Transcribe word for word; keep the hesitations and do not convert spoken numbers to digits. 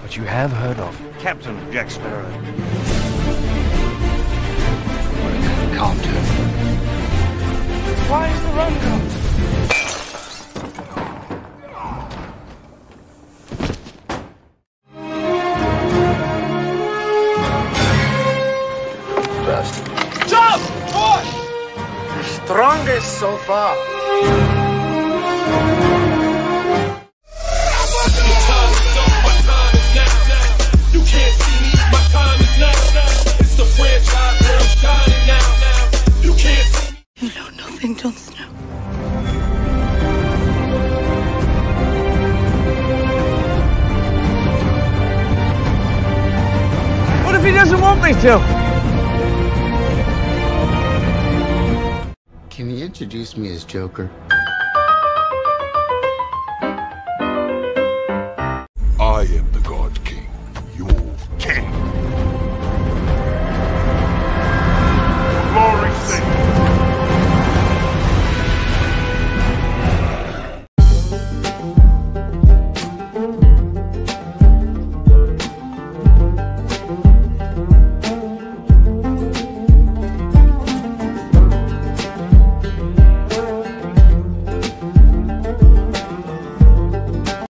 but you have heard of Captain Jack Sparrow. Calm down. Why is the run come? Fast. Jump! Push! The strongest so far. You can't see me, my time is now. It's the franchise where I'm shining now. You can't see me. You know nothing, Jon Snow. What if he doesn't want me to? Can you introduce me as Joker? I am the god